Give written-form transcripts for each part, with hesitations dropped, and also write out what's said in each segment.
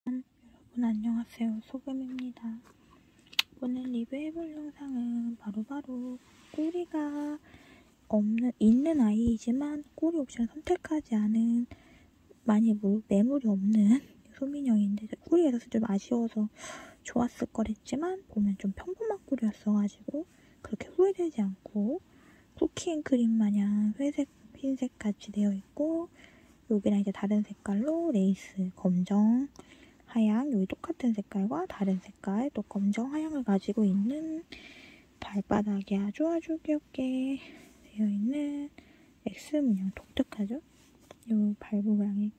여러분 안녕하세요. 소금입니다. 오늘 리뷰해볼 영상은 바로 꼬리가 있는 아이이지만 꼬리 옵션 선택하지 않은 많이 매물이 없는 소민형인데 꼬리가 있어서 좀 아쉬워서 좋았을 거랬지만 보면 좀 평범한 꼬리였어가지고 그렇게 후회되지 않고 쿠키앤크림 마냥 회색, 흰색 같이 되어 있고 여기랑 이제 다른 색깔로 레이스 검정 하양, 여기 똑같은 색깔과 다른 색깔, 또 검정 하양을 가지고 있는 발바닥이 아주 귀엽게 되어 있는 X 문양 독특하죠? 이 발부 모양이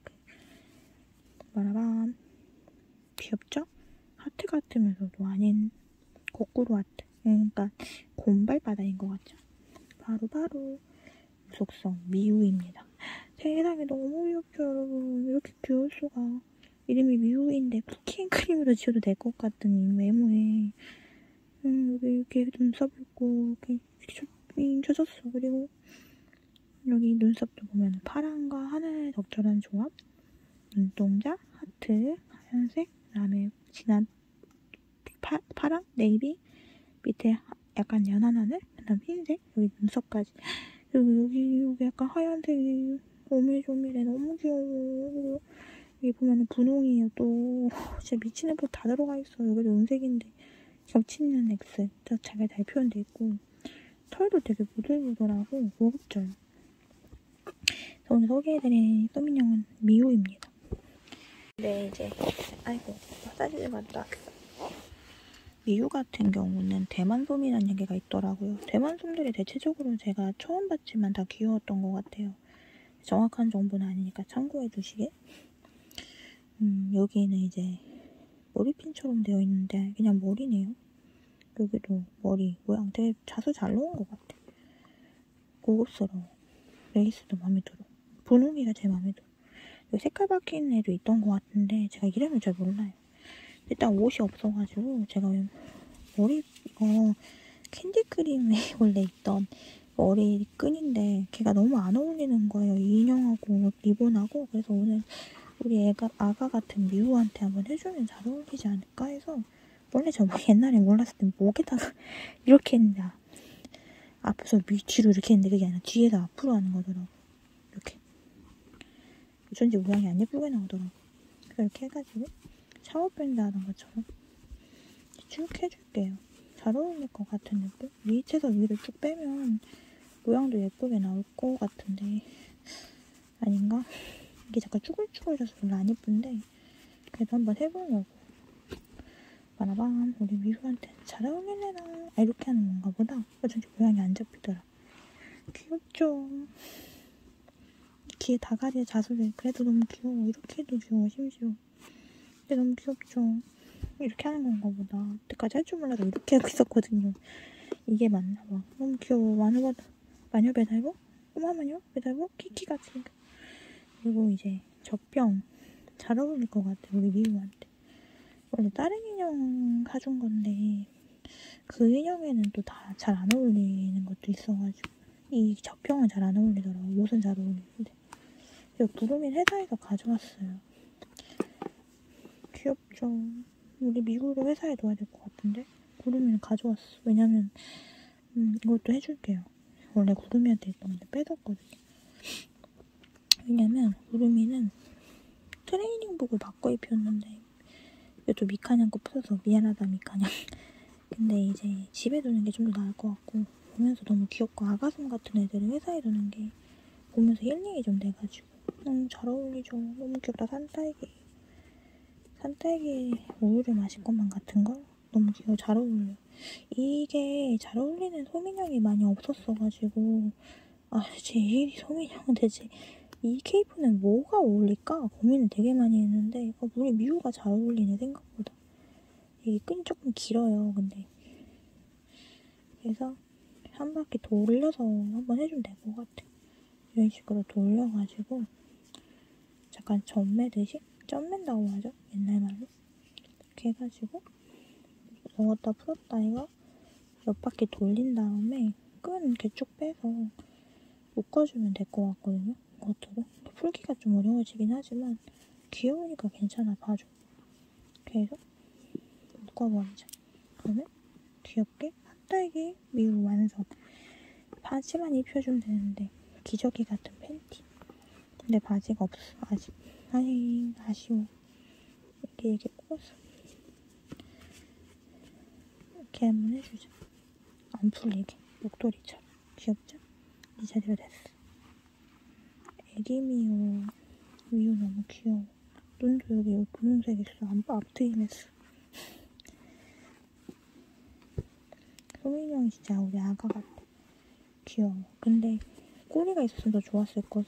바라밤 귀엽죠? 하트 같으면서도 아닌 거꾸로 하트, 그러니까 곰발바닥인 것 같죠? 바로 무속성 미우입니다. 세상에 너무 귀엽죠 여러분. 이렇게 귀여울 수가. 이름이 미우인데 쿠키앤크림으로 지어도 될 것 같은 이 외모에 여기 이렇게 눈썹 있고 이렇게 젖었어. 그리고 여기 눈썹도 보면 파랑과 하늘의 적절한 조합, 눈동자, 하트, 하얀색, 그다음에 진한 파랑, 네이비, 밑에 약간 연한 하늘, 그다음 흰색, 여기 눈썹까지. 그리고 여기 약간 하얀색이 오밀조밀해. 너무 귀여워. 여기 보면은 분홍이에요. 또 진짜 미친 듯이 다 들어가 있어요. 여기도 은색인데 겹치는 X 잘 표현돼 있고 털도 되게 부들부들하고 고급져요. 그래서 오늘 소개해드린 소민형은 미우입니다. 네, 이제 아이고 마사지를 갔다 왔어. 미우 같은 경우는 대만 솜이라는 얘기가 있더라고요. 대만 솜들이 대체적으로 제가 처음 봤지만 다 귀여웠던 것 같아요. 정확한 정보는 아니니까 참고해 두시게. 여기는 이제 머리핀처럼 되어 있는데 그냥 머리네요. 여기도 머리 모양 되게 자수 잘 넣은 것 같아. 고급스러워. 레이스도 마음에 들어. 분홍이가 제일 마음에 들어. 여기 색깔 바뀐 애도 있던 것 같은데 제가 이름을 잘 몰라요. 일단 옷이 없어가지고 제가 머리 이거 캔디크림에 원래 있던 머리 끈인데 걔가 너무 안 어울리는 거예요. 이 인형하고 리본하고. 그래서 오늘 우리 아가 같은 미우한테 한번 해주면 잘 어울리지 않을까 해서 원래 저 옛날에 몰랐을 때 목에다가 이렇게 했는데 앞에서 뒤로 이렇게 했는데 그게 아니라 뒤에서 앞으로 하는 거더라고. 이렇게 어쩐지 모양이 안 예쁘게 나오더라고. 그래서 이렇게 해가지고 샤워밴드 하는 것처럼 쭉 해줄게요. 잘 어울릴 것 같은 느낌? 밑에서 위를 쭉 빼면 모양도 예쁘게 나올 것 같은데 아닌가? 이게 잠깐 쭈글쭈글해서 별로 안 예쁜데 그래도 한번 해보려고. 바라밤 우리 미우한테 잘 어울릴래나? 이렇게 하는 건가 보다. 어쩐지 모양이 안 잡히더라. 귀엽죠? 귀에 다가리에 자수를. 그래도 너무 귀여워. 이렇게 해도 귀여워. 심지어 근데 너무 귀엽죠? 이렇게 하는 건가 보다. 그때까지 할 줄 몰라서 이렇게 하고 있었거든요. 이게 맞나 봐. 너무 귀여워. 마녀 배달보? 꼬마 마녀 배달보? 키키같이. 그리고 이제 젖병 잘 어울릴 것 같아. 우리 미우한테. 원래 다른 인형 사준 건데 그 인형에는 또 다 잘 안 어울리는 것도 있어가지고 이 젖병은 잘 안 어울리더라고. 옷은 잘 어울리는데. 그리고 구름이는 회사에서 가져왔어요. 귀엽죠? 우리 미우를 회사에 둬야 될 것 같은데 구름이는 가져왔어. 왜냐면 이것도 해줄게요. 원래 구름이한테 있던 건데 뺏었거든요. 왜냐면 구름이는 트레이닝복을 바꿔 입혔는데 이것도 미카냥 거 풀어서 미안하다 미카냥. 근데 이제 집에 두는 게 좀 더 나을 것 같고 보면서 너무 귀엽고 아가솜 같은 애들을 회사에 두는 게 보면서 힐링이 좀 돼가지고 너무 잘 어울리죠. 너무 귀엽다. 산딸기 우유를 마실 것만 같은 거? 너무 귀여워. 잘 어울려. 이게 잘 어울리는 소민형이 많이 없었어가지고 제1위 소민형은 대체 이 케이프는 뭐가 어울릴까 고민을 되게 많이 했는데 우리 미우가 잘 어울리네 생각보다. 이게 끈이 조금 길어요. 근데 그래서 한 바퀴 돌려서 한번 해주면 될 것 같아. 이런 식으로 돌려가지고 잠깐 점매듯이 점맨다고 하죠? 옛날 말로. 이렇게 해가지고 넣었다 풀었다 이거 몇 바퀴 돌린 다음에 끈 이렇게 쭉 빼서 묶어주면 될 것 같거든요. 겉으로. 풀기가 좀 어려워지긴 하지만 귀여우니까 괜찮아. 봐줘. 묶어버리자. 그러면 귀엽게 핫딸기 미우 완성. 바지만 입혀주면 되는데 기저귀 같은 팬티. 근데 바지가 없어 아직. 아니 아쉬워. 이렇게 꽂아서 이렇게 한번 해주자. 안 풀리게 목도리처럼. 귀엽죠? 이 자리가 됐어. 애기 미우 너무 귀여워. 눈도 여기 분홍색 있어. 앞트임 했어. 소민이 형이 진짜 우리 아가 같아. 귀여워. 근데 꼬리가 있었으면 더 좋았을 거든.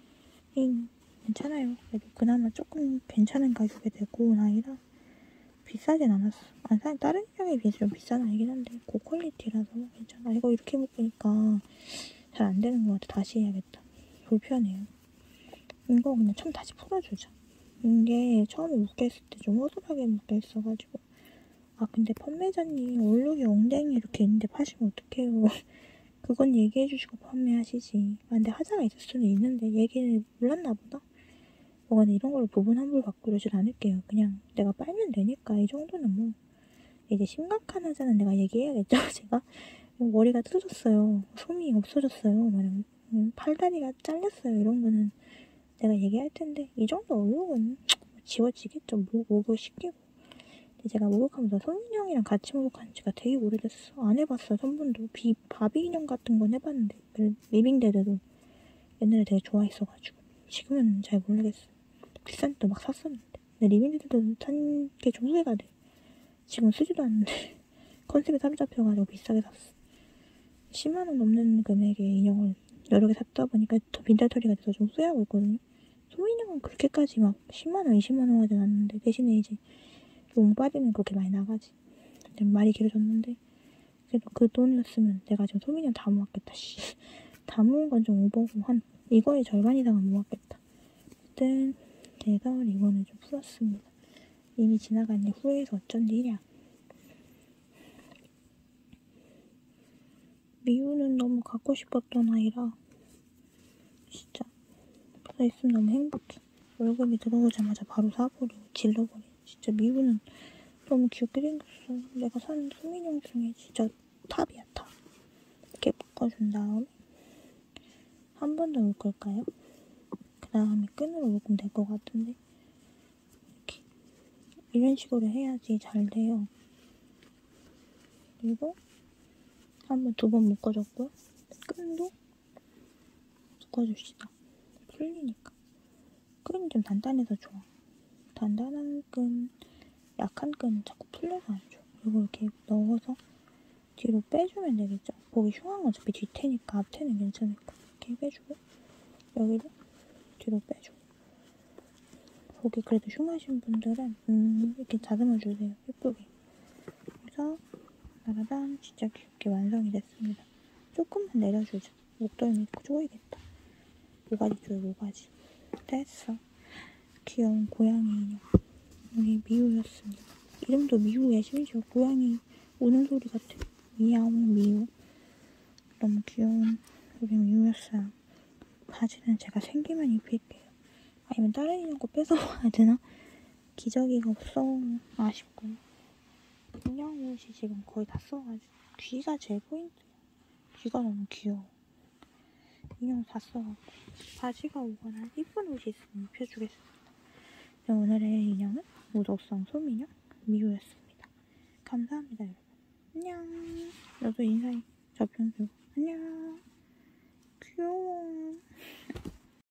괜찮아요. 그래도 그나마 조금 괜찮은 가격에 되고 온 아이라 비싸진 않았어. 사실 다른 인형에 비해서 좀 비싼 아이긴 한데 고퀄리티라서 괜찮아. 이거 이렇게 묶으니까 잘 안 되는 것 같아. 다시 해야겠다. 불편해요. 이거 그냥 처음 다시 풀어주자. 이게 처음에 묶여있을 때 좀 허술하게 묶여있어가지고. 근데 판매자님 얼룩이 엉덩이 이렇게 있는데 파시면 어떡해요. 그건 얘기해주시고 판매하시지. 근데 하자가 있을 수는 있는데 얘기를 몰랐나 보다. 근데 이런 걸로 부분 환불 받고 그러진 않을게요. 그냥 내가 빨면 되니까 이 정도는 뭐. 이제 심각한 하자는 내가 얘기해야겠죠. 제가 머리가 뜯어졌어요. 솜이 없어졌어요. 말하면 팔다리가 잘렸어요. 이런 거는 내가 얘기할 텐데 이 정도 얼룩은 지워지겠죠. 목욕 시키고. 근데 제가 목욕하면서 소민이 형이랑 같이 목욕한 지가 되게 오래됐어. 안 해봤어. 한 번도. 바비 인형 같은 건 해봤는데 리빙데드도 옛날에 되게 좋아했어가지고. 지금은 잘 모르겠어. 비싼 데 막 샀었는데. 근데 리빙데드도 산 게 좀 후회가 돼. 지금 쓰지도 않는데 컨셉에 사로잡혀가지고 비싸게 샀어. 10만원 넘는 금액의 인형을 여러 개 샀다 보니까 더 빈털터리가 돼서 좀 후회하고 있거든요. 소민형은 그렇게까지 막 10만원, 20만원 하진 않는데 대신에 이제 용바디는 그렇게 많이 나가지. 근데 말이 길어졌는데 그래도 그 돈이었으면 내가 지금 소민형 다 모았겠다. 다 모은 건 좀 오버고 한 이거의 절반 이상은 모았겠다. 어쨌든 내가 리본을 좀 풀었습니다. 이미 지나간 일 후회해서 어쩐 일이야. 미우는 너무 갖고 싶었던 아이라 진짜 붙어 있으면 너무 행복해. 월급이 들어오자마자 바로 사버리고 질러버려. 진짜 미우는 너무 귀엽게 생겼어. 내가 산 소민형 중에 진짜 탑이야 탑. 이렇게 묶어준 다음에 한 번 더 묶을까요? 그 다음에 끈으로 묶으면 될 것 같은데 이렇게 이런 식으로 해야지 잘 돼요. 그리고 한 번, 두 번 묶어줬고요. 끈도 묶어줍시다. 풀리니까. 끈이 좀 단단해서 좋아. 단단한 끈, 약한 끈은 자꾸 풀려서 안 좋아. 그리고 이렇게 넣어서 뒤로 빼주면 되겠죠. 거기 흉한 건 어차피 뒷태니까 앞태는 괜찮으니까 이렇게 빼주고 여기도 뒤로 빼주고 거기 그래도 흉하신 분들은 이렇게 다듬어주세요. 예쁘게. 그래서 나라단 진짜 귀엽게 완성이 됐습니다. 조금만 내려주자. 목덜미 입고 조이겠다. 모가지 조여 모가지. 됐어. 귀여운 고양이 인형. 우리 미우였습니다. 이름도 미우야. 심지어 고양이 우는 소리 같아. 미야옹 미우. 너무 귀여운 우리 미우였어요. 바지는 제가 생기면 입힐게요. 아니면 다른 인형 거 뺏어와야 되나? 기저귀가 없어. 아쉽고. 인형 옷이 지금 거의 다 써가지고. 귀가 제일 포인트야. 귀가 너무 귀여워. 인형 다 써갖고. 바지가 오거나 이쁜 옷이 있으면 입혀주겠습니다. 오늘의 인형은 무독성 소민형 미우였습니다. 감사합니다 여러분. 안녕. 너도 인사해. 저평소 안녕.